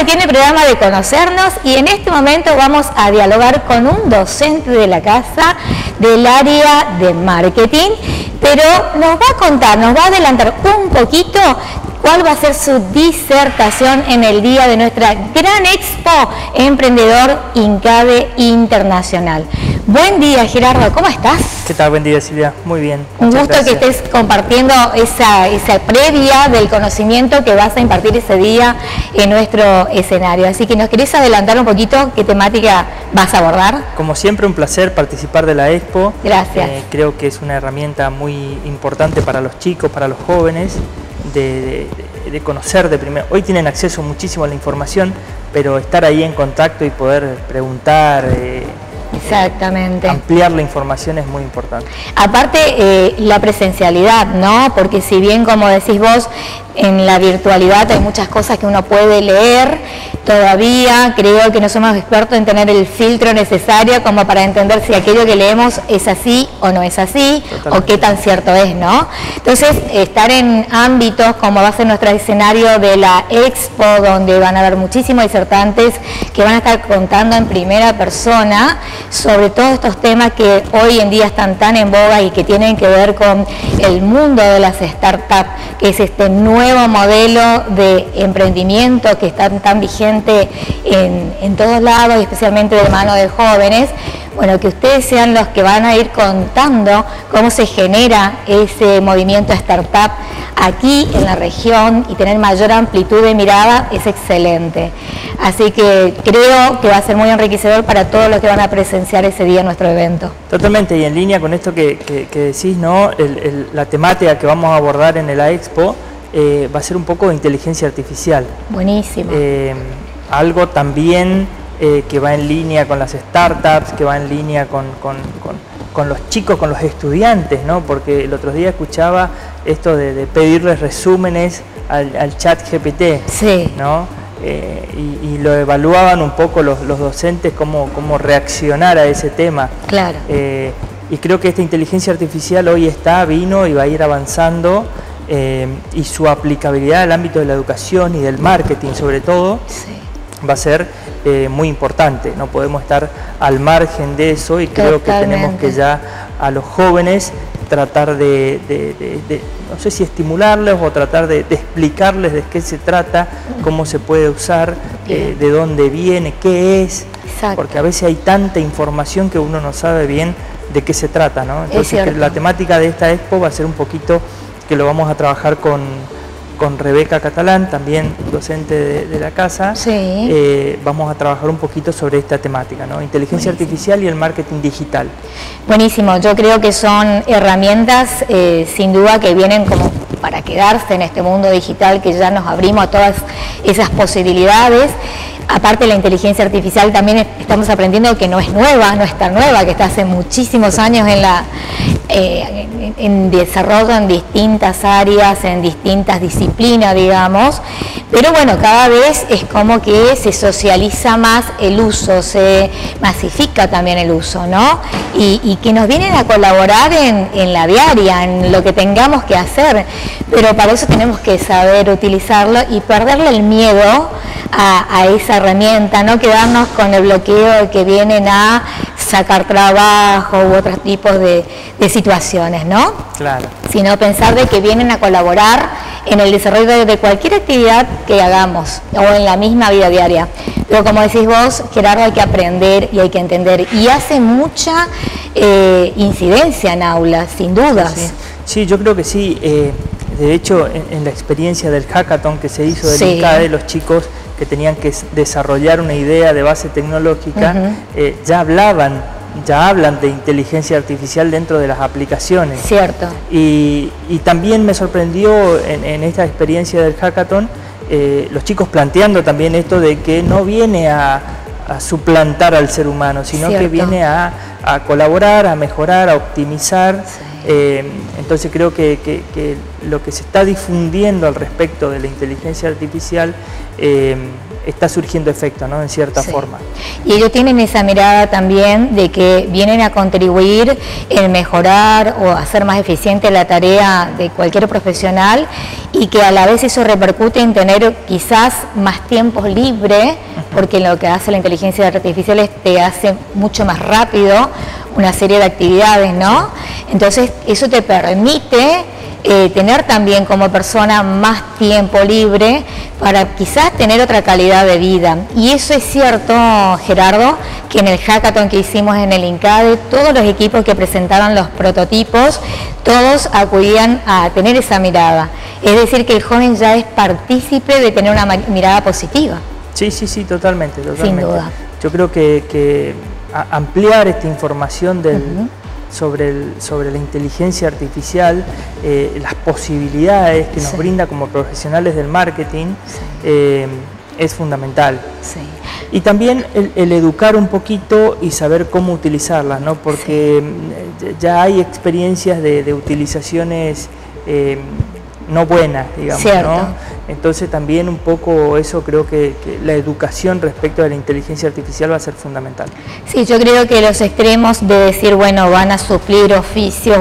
tiene el programa de conocernos y en este momento vamos a dialogar con un docente de la casa del área de marketing, pero nos va a contar, nos va a adelantar un poquito cuál va a ser su disertación en el día de nuestra gran expo Emprendedor INCABE Internacional. Buen día, Gerardo, ¿cómo estás? ¿Qué tal? Buen día, Silvia. Muy bien. Un gusto que estés compartiendo esa previa del conocimiento que vas a impartir ese día en nuestro escenario. Así que nos querés adelantar un poquito qué temática vas a abordar. Como siempre, un placer participar de la expo. Gracias. Creo que es una herramienta muy importante para los chicos, para los jóvenes, de conocer de primero. Hoy tienen acceso muchísimo a la información, pero estar ahí en contacto y poder preguntar, exactamente, ampliar la información es muy importante. Aparte, la presencialidad, ¿no? Porque si bien, como decís vos, en la virtualidad hay muchas cosas que uno puede leer, todavía creo que no somos expertos en tener el filtro necesario como para entender si aquello que leemos es así o no es así, o qué tan cierto es, ¿no? Entonces, estar en ámbitos como va a ser nuestro escenario de la expo, donde van a haber muchísimos disertantes que van a estar contando en primera persona sobre todos estos temas que hoy en día están tan en boga y que tienen que ver con el mundo de las startups, que es este nuevo modelo de emprendimiento que está tan vigente en todos lados, y especialmente de mano de jóvenes. Bueno, que ustedes sean los que van a ir contando cómo se genera ese movimiento startup aquí en la región y tener mayor amplitud de mirada es excelente. Así que creo que va a ser muy enriquecedor para todos los que van a presenciar ese día en nuestro evento. Totalmente, y en línea con esto que decís, ¿no? La temática que vamos a abordar en la expo va a ser un poco de inteligencia artificial. Buenísimo. Algo también que va en línea con las startups, que va en línea con los chicos, con los estudiantes, ¿no? Porque el otro día escuchaba esto de pedirles resúmenes al chat GPT, sí, ¿no? Y lo evaluaban un poco los docentes cómo reaccionar a ese tema. Claro. Y creo que esta inteligencia artificial hoy vino y va a ir avanzando, y su aplicabilidad al ámbito de la educación y del marketing sobre todo, sí, va a ser muy importante. No podemos estar al margen de eso, y creo que tenemos que ya a los jóvenes tratar de no sé si estimularles o tratar de explicarles de qué se trata, cómo se puede usar, de dónde viene, qué es. Exacto. Porque a veces hay tanta información que uno no sabe bien de qué se trata, ¿no? Entonces la temática de esta expo va a ser un poquito, que lo vamos a trabajar con Rebeca Catalán, también docente de la casa. Sí. Vamos a trabajar un poquito sobre esta temática, ¿no? Inteligencia artificial y el marketing digital. Buenísimo, yo creo que son herramientas sin duda que vienen como para quedarse en este mundo digital, que ya nos abrimos a todas esas posibilidades. Aparte, la inteligencia artificial también estamos aprendiendo que no es nueva, no es tan nueva, que está hace muchísimos años en desarrollo en distintas áreas, en distintas disciplinas, digamos, pero bueno, cada vez es como que se socializa más el uso, se masifica también el uso, ¿no? Y que nos vienen a colaborar en la diaria, en lo que tengamos que hacer, pero para eso tenemos que saber utilizarlo y perderle el miedo a esa herramienta, no quedarnos con el bloqueo de que vienen a sacar trabajo u otros tipos de situaciones, ¿no? Claro. Sino pensar de que vienen a colaborar en el desarrollo de cualquier actividad que hagamos o en la misma vida diaria. Pero como decís vos, Gerardo, hay que aprender y hay que entender, y hace mucha incidencia en aulas, sin dudas. Sí, yo creo que sí. De hecho, en la experiencia del hackathon que se hizo del INCABE, los chicos que tenían que desarrollar una idea de base tecnológica, ya hablan de inteligencia artificial dentro de las aplicaciones. Cierto. Y también me sorprendió en esta experiencia del hackathon, los chicos planteando también esto de que no viene a suplantar al ser humano, sino que viene a colaborar, a mejorar, a optimizar. Entonces creo que lo que se está difundiendo al respecto de la inteligencia artificial está surgiendo efecto, ¿no? En cierta forma. Y ellos tienen esa mirada también de que vienen a contribuir en mejorar o hacer más eficiente la tarea de cualquier profesional, y que a la vez eso repercute en tener quizás más tiempo libre, porque lo que hace la inteligencia artificial es te hace mucho más rápido una serie de actividades, ¿no? Entonces eso te permite tener también como persona más tiempo libre para quizás tener otra calidad de vida. Y eso es cierto, Gerardo, que en el hackathon que hicimos en el INCADE, todos los equipos que presentaron los prototipos, todos acudían a tener esa mirada. Es decir, que el joven ya es partícipe de tener una mirada positiva. Sí, totalmente. Sin duda. Yo creo que ampliar esta información sobre la inteligencia artificial, las posibilidades que nos brinda como profesionales del marketing, es fundamental. Y también el educar un poquito y saber cómo utilizarlas, ¿no? Porque ya hay experiencias de utilizaciones no buenas, digamos, ¿no? Entonces también un poco eso, creo que la educación respecto de la inteligencia artificial va a ser fundamental. Sí, yo creo que los extremos de decir, bueno, van a suplir oficios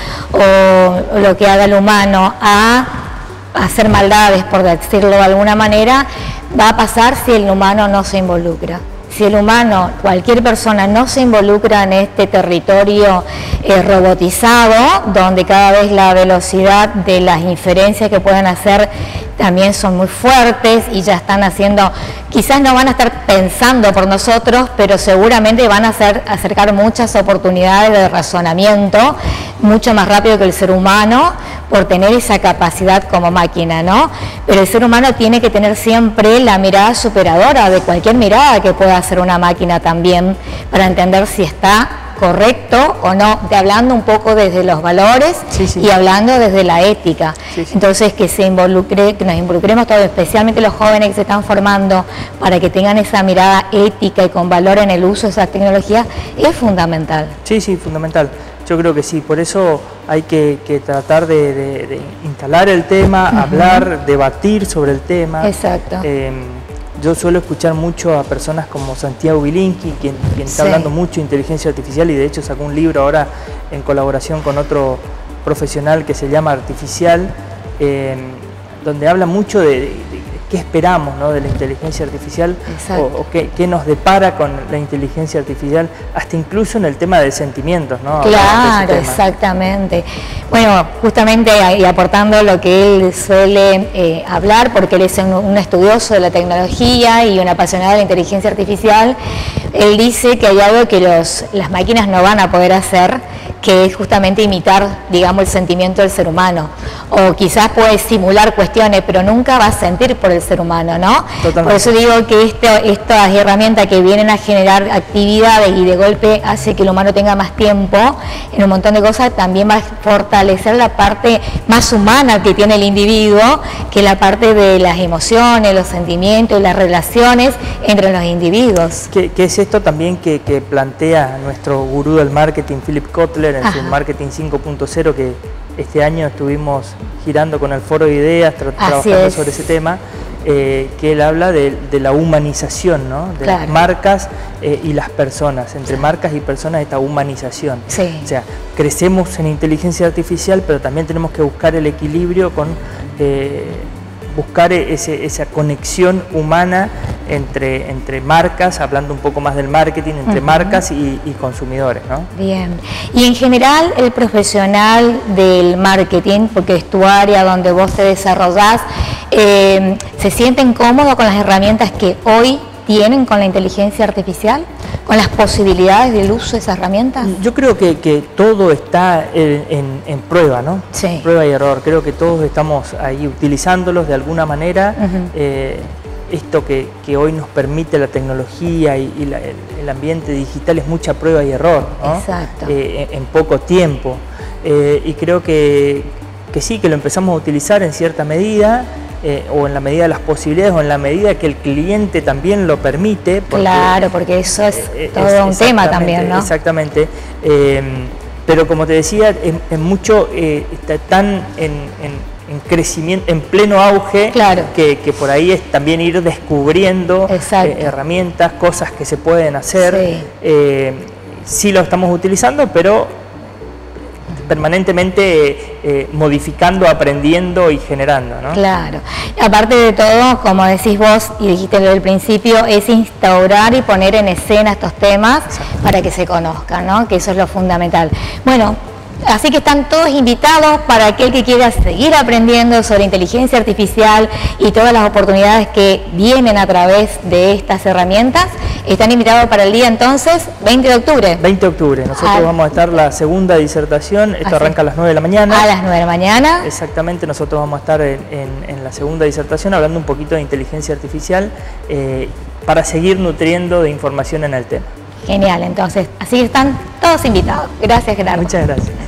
o lo que haga el humano a hacer maldades, por decirlo de alguna manera, va a pasar si el humano no se involucra. Si el humano, cualquier persona, no se involucra en este territorio robotizado, donde cada vez la velocidad de las inferencias que pueden hacer también son muy fuertes y ya están haciendo, quizás no van a estar pensando por nosotros, pero seguramente van a acercar muchas oportunidades de razonamiento mucho más rápido que el ser humano, por tener esa capacidad como máquina, ¿no? Pero el ser humano tiene que tener siempre la mirada superadora de cualquier mirada que pueda hacer una máquina también, para entender si está correcto o no, hablando un poco desde los valores y hablando desde la ética. Entonces que nos involucremos todos, especialmente los jóvenes que se están formando, para que tengan esa mirada ética y con valor en el uso de esas tecnologías, es fundamental. Sí, fundamental. Yo creo que sí, por eso hay que tratar de instalar el tema, hablar, debatir sobre el tema. Exacto. Yo suelo escuchar mucho a personas como Santiago Bilinqui, quien está hablando mucho de inteligencia artificial, y de hecho sacó un libro ahora en colaboración con otro profesional que se llama Artificial, donde habla mucho de qué esperamos, ¿no?, de la inteligencia artificial, o qué nos depara con la inteligencia artificial, hasta incluso en el tema de sentimientos, ¿no? Claro, exactamente. Bueno, justamente y aportando lo que él suele hablar, porque él es un estudioso de la tecnología y un apasionado de la inteligencia artificial, él dice que hay algo que las máquinas no van a poder hacer, que es justamente imitar, digamos, el sentimiento del ser humano. O quizás puede simular cuestiones, pero nunca va a sentir por el ser humano, ¿no? Totalmente. Por eso digo que estas herramientas que vienen a generar actividades y de golpe hace que el humano tenga más tiempo en un montón de cosas, también va a fortalecer la parte más humana que tiene el individuo, que es la parte de las emociones, los sentimientos y las relaciones entre los individuos. ¿Qué es esto también que plantea nuestro gurú del marketing, Philip Kotler, en su Marketing 5.0, que este año estuvimos girando con el Foro de Ideas, trabajando sobre ese tema, que él habla de la humanización, ¿no?, de las marcas y las personas, entre marcas y personas, esta humanización. O sea, crecemos en inteligencia artificial, pero también tenemos que buscar el equilibrio con buscar esa conexión humana entre marcas, hablando un poco más del marketing, entre marcas y consumidores, ¿no? Bien. Y en general el profesional del marketing, porque es tu área donde vos te desarrollás, ¿se sienten cómodos con las herramientas que hoy tienen con la inteligencia artificial? ¿Con las posibilidades del uso de esas herramientas? Yo creo que todo está en prueba, ¿no? Prueba y error. Creo que todos estamos ahí utilizándolos de alguna manera. Esto que hoy nos permite la tecnología y el ambiente digital es mucha prueba y error, ¿no? Exacto. En poco tiempo. Y creo que sí, que lo empezamos a utilizar en cierta medida, o en la medida de las posibilidades, o en la medida que el cliente también lo permite. Porque eso es todo un tema también, ¿no? Exactamente. Pero como te decía, en mucho están en crecimiento, en pleno auge, claro, que por ahí es también ir descubriendo herramientas, cosas que se pueden hacer. Sí lo estamos utilizando, pero permanentemente modificando, aprendiendo y generando, ¿no? Claro. Aparte de todo, como decís vos y dijiste desde el principio, es instaurar y poner en escena estos temas para que se conozcan, ¿no? Que eso es lo fundamental. Bueno, así que están todos invitados para aquel que quiera seguir aprendiendo sobre inteligencia artificial y todas las oportunidades que vienen a través de estas herramientas. Están invitados para el día entonces 20 de octubre. 20 de octubre. Nosotros vamos a estar la segunda disertación. Esto arranca a las 9 de la mañana. A las 9 de la mañana. Exactamente. Nosotros vamos a estar en la segunda disertación hablando un poquito de inteligencia artificial para seguir nutriendo de información en el tema. Genial. Entonces, así están todos invitados. Gracias, Gerardo. Muchas gracias.